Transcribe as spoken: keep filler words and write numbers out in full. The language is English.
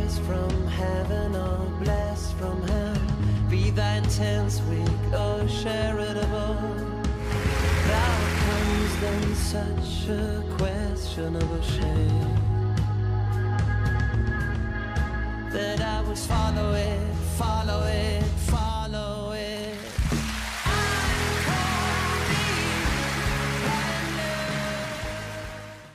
grace from heaven or blessed from hell. Be thy intense weak or charitable. Thou comes then such a questionable shame that I would follow it.